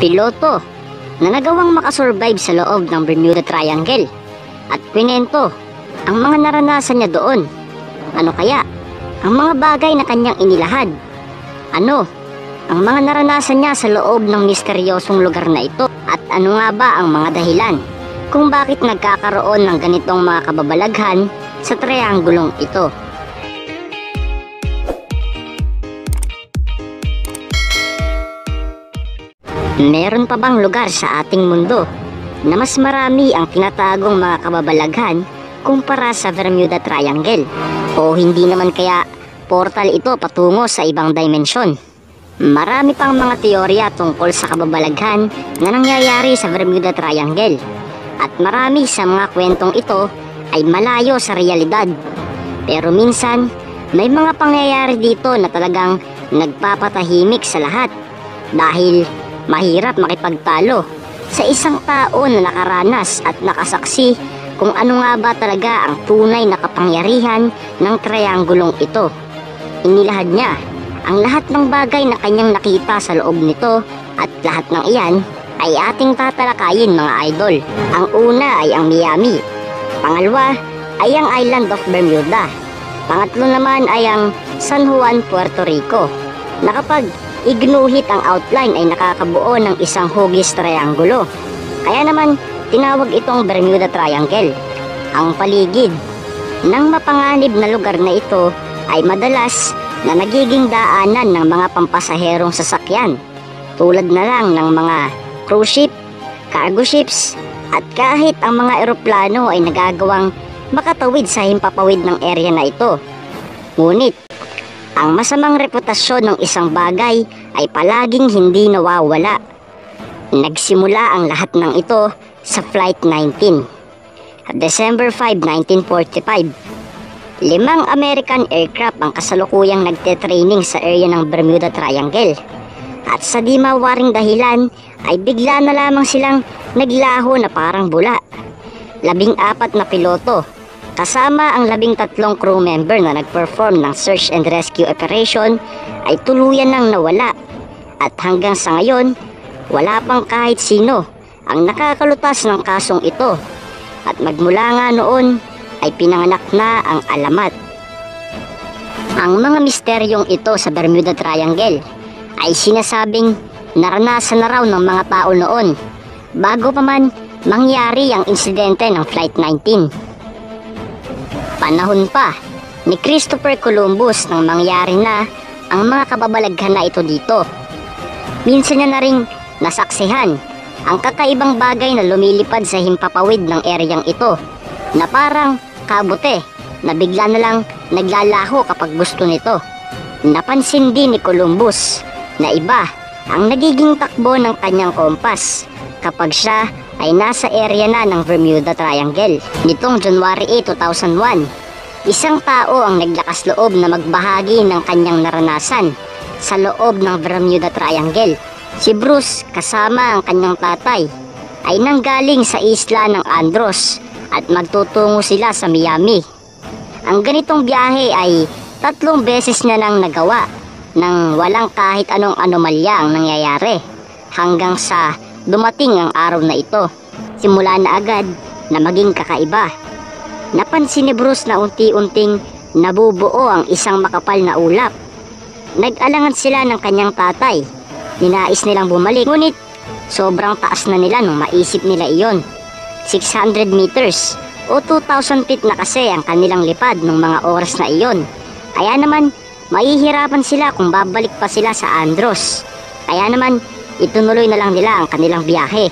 Piloto na nagawang makasurvive sa loob ng Bermuda Triangle at kwento ang mga naranasan niya doon. Ano kaya ang mga bagay na kanyang inilahad? Ano ang mga naranasan niya sa loob ng misteryosong lugar na ito? At ano nga ba ang mga dahilan kung bakit nagkakaroon ng ganitong mga kababalaghan sa trianggulong ito? Meron pa bang lugar sa ating mundo na mas marami ang tinatagong mga kababalaghan kumpara sa Bermuda Triangle? O hindi naman kaya portal ito patungo sa ibang dimensyon? Marami pang mga teorya tungkol sa kababalaghan na nangyayari sa Bermuda Triangle, at marami sa mga kwentong ito ay malayo sa realidad. Pero minsan may mga pangyayari dito na talagang nagpapatahimik sa lahat, dahil mahirap makipagtalo sa isang tao na nakaranas at nakasaksi kung ano nga ba talaga ang tunay na kapangyarihan ng trianggulong ito. Inilahad niya ang lahat ng bagay na kanyang nakita sa loob nito, at lahat ng iyan ay ating tatalakayin, mga idol. Ang una ay ang Miami, pangalawa ay ang Island of Bermuda, pangatlo naman ay ang San Juan, Puerto Rico, na kapag ignuhit ang outline ay nakakabuo ng isang hugis triangulo. Kaya naman tinawag itong Bermuda Triangle. Ang paligid ng mapanganib na lugar na ito ay madalas na nagiging daanan ng mga pampasaherong sasakyan, tulad na lang ng mga cruise ship, cargo ships, at kahit ang mga eroplano ay nagagawang makatawid sa himpapawid ng area na ito. Ngunit ang masamang reputasyon ng isang bagay ay palaging hindi nawawala. Nagsimula ang lahat ng ito sa Flight 19. December 5, 1945. 5 American aircraft ang kasalukuyang nagte-training sa area ng Bermuda Triangle. At sa di mawaring dahilan ay bigla na lamang silang naglaho na parang bula. 14 na piloto, kasama ang 13 crew member na nagperform ng search and rescue operation, ay tuluyan nang nawala. At hanggang sa ngayon, wala pang kahit sino ang nakakalutas ng kasong ito. At magmula nga noon ay pinanganak na ang alamat. Ang mga misteryong ito sa Bermuda Triangle ay sinasabing naranasan na raw ng mga tao noon, bago pa man mangyari ang insidente ng Flight 19. Panahon pa ni Christopher Columbus nang mangyari na ang mga kababalaghan na ito dito. Minsan niya na ring nasaksihan ang kakaibang bagay na lumilipad sa himpapawid ng eryang ito, na parang kabute na bigla na lang naglalaho kapag gusto nito. Napansin din ni Columbus na iba ang nagiging takbo ng kanyang kompas kapag siya ay nasa area na ng Bermuda Triangle. Nitong January 8, 2001, isang tao ang naglakas loob na magbahagi ng kanyang naranasan sa loob ng Bermuda Triangle. Si Bruce, kasama ang kanyang tatay, ay nanggaling sa isla ng Andros at magtutungo sila sa Miami. Ang ganitong biyahe ay 3 beses na nang nagawa nang walang kahit anong anomalya ang nangyayari, hanggang sa dumating ang araw na ito. Simula na agad na maging kakaiba. Napansin ni Bruce na unti-unting nabubuo ang isang makapal na ulap. Nag-alangan sila ng kanyang tatay. Ninais nilang bumalik, ngunit sobrang taas na nila nung maisip nila iyon. 600 meters o 2,000 feet na kasi ang kanilang lipad nung mga oras na iyon. Kaya naman mahihirapan sila kung babalik pa sila sa Andros. Kaya naman itunuloy na lang nila ang kanilang biyahe.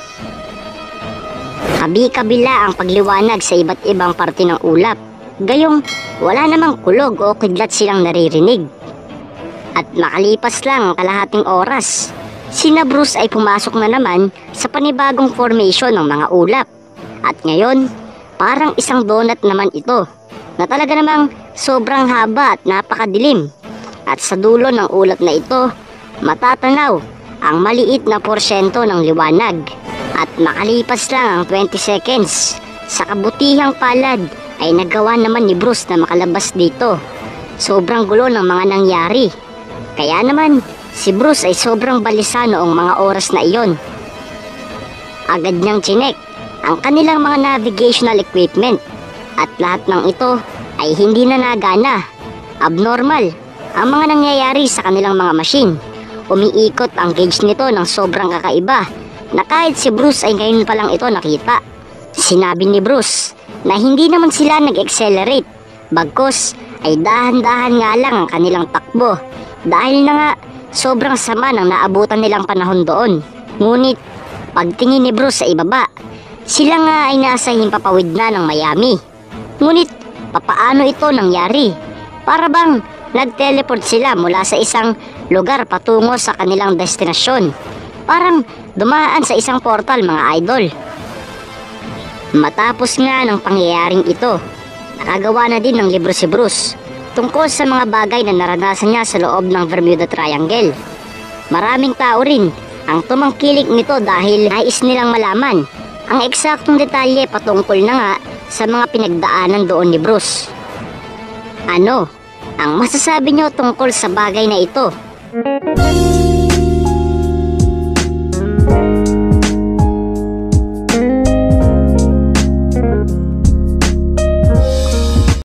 Kabi-kabila ang pagliwanag sa iba't ibang parte ng ulap, gayong wala namang kulog o kidlat silang naririnig. At makalipas lang ang kalahating oras, sina Bruce ay pumasok na naman sa panibagong formation ng mga ulap. At ngayon, parang isang donut naman ito, na talaga namang sobrang haba at napakadilim. At sa dulo ng ulap na ito, matatanaw ang maliit na porsyento ng liwanag. At makalipas lang ang 20 seconds, sa kabutihang palad ay nagawa naman ni Bruce na makalabas dito. Sobrang gulo ng mga nangyari. Kaya naman Si Bruce ay sobrang balisa noong mga oras na iyon. Agad niyang chinek ang kanilang mga navigational equipment at lahat ng ito ay hindi na nagana. Abnormal ang mga nangyayari sa kanilang mga machine. Umiikot ang gauge nito ng sobrang kakaiba na kahit si Bruce ay ngayon pa lang ito nakita. Sinabi ni Bruce na hindi naman sila nag-accelerate, bagkus ay dahan-dahan nga lang ang kanilang takbo dahil na nga sobrang sama ng naabutan nilang panahon doon. Ngunit pagtingin ni Bruce sa ibaba, sila nga ay nasa himpapawid na ng Miami. Ngunit papaano ito nangyari? Para bang nag-teleport sila mula sa isang lugar patungo sa kanilang destinasyon. Parang dumaan sa isang portal, mga idol. Matapos nga ng pangyayaring ito, nakagawa na din ng libro si Bruce tungkol sa mga bagay na naranasan niya sa loob ng Bermuda Triangle. Maraming tao rin ang tumangkilik nito dahil nais nilang malaman ang eksaktong detalye patungkol na nga sa mga pinagdaanan doon ni Bruce. Ano ang masasabi niyo tungkol sa bagay na ito?